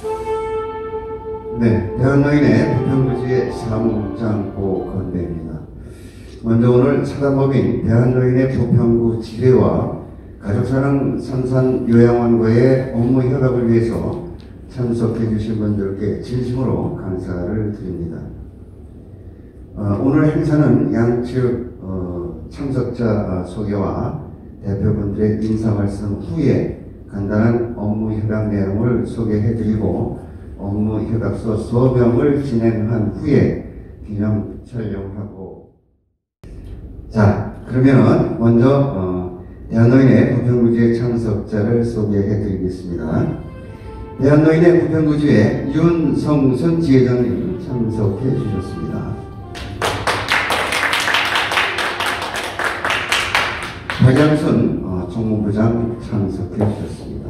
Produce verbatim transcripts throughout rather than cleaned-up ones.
네, 대한노인의 부평구지의 사무장고 건배입니다. 먼저 오늘 사단법인 대한노인의 부평구 지회와 가족사랑 산산요양원과의 업무 협약을 위해서 참석해 주신 분들께 진심으로 감사를 드립니다. 어, 오늘 행사는 양측 어, 참석자 소개와 대표분들의 인사 말씀 후에 간단한 업무 협약 내용을 소개해 드리고 업무 협약서 서명을 진행한 후에 기념 촬영하고, 자 그러면은 먼저 어, 대한노인의 부평구지회 참석자를 소개해 드리겠습니다. 대한노인의 부평구지회 윤성순 지회장님 참석해 주셨습니다. 박양순 어, 정무부장 참석해 주셨습니다.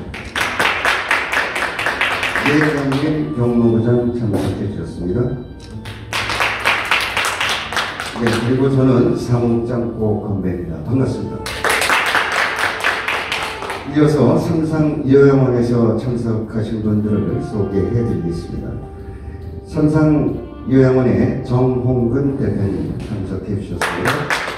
이회장님 경무부장 참석해 주셨습니다. 네, 그리고 저는 사무장고 건배입니다. 반갑습니다. 이어서 삼상요양원에서 참석하신 분들을 소개해 드리겠습니다. 삼상요양원의 정홍근 대표님 참석해 주셨습니다.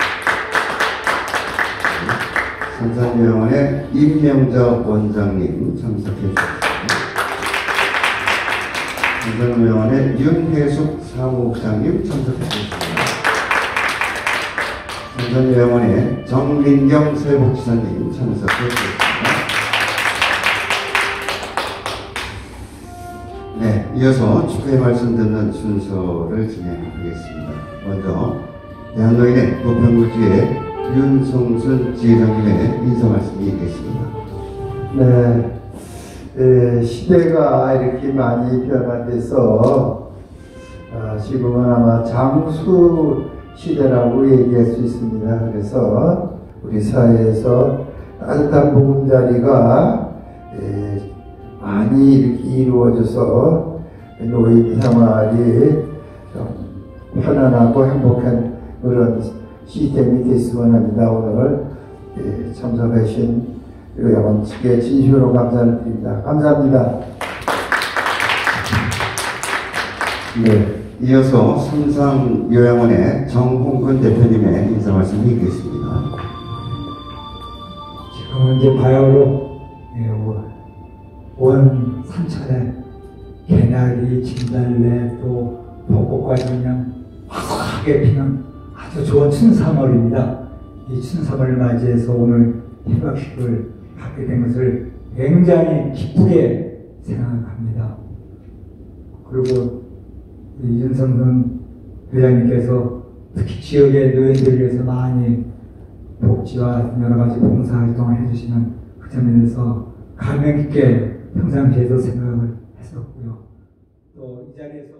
삼상요양원의 임명자 원장님 참석해 주셨습니다. 삼상요양원의 윤혜숙 사무국장님 참석해 주셨습니다. 삼상요양원의 정민경 사회복지사님 참석해 주셨습니다. 네, 이어서 축하의 말씀 듣는 순서를 진행하겠습니다. 먼저 대한노인의 부평구지회 윤성순 지회장님의 인사 말씀이 있겠습니다. 네, 에, 시대가 이렇게 많이 변화돼서 어, 지금은 아마 장수 시대라고 얘기할 수 있습니다. 그래서 우리 사회에서 따뜻한 보금자리가 에, 많이 이렇게 이루어져서 노인 생활이 좀 편안하고 행복한 그런 시스템이 됐으면 합니다. 오늘 예, 참석하신 요양원 측에 진심으로 감사를 드립니다. 감사합니다. 네, 이어서 삼상요양원의 정홍근 대표님의 인사 말씀이 있겠습니다. 지금 이제 바야흐로 예, 온 삼천에 개나리, 진달래 또 벚꽃까지 그냥 화사하게 피는 아주 좋은 춘삼월입니다. 이 춘삼월을 맞이해서 오늘 협약식을 갖게 된 것을 굉장히 기쁘게 생각합니다. 그리고 윤성순 회장님께서 특히 지역의 노인들을 위해서 많이 복지와 여러 가지 봉사활동을 해주시는 그 점에 대해서 감명 깊게 평상시에도 생각을 했었고요. 또 이 자리에서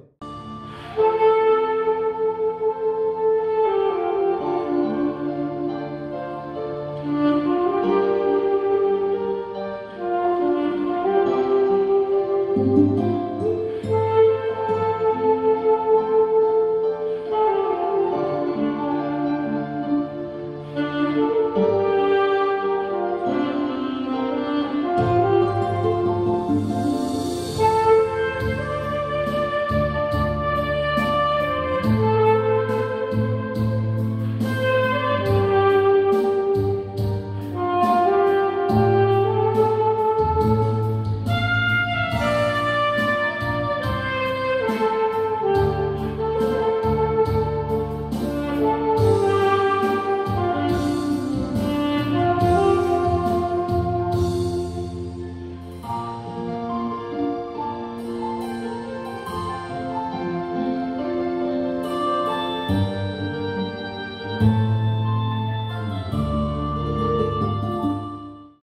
you.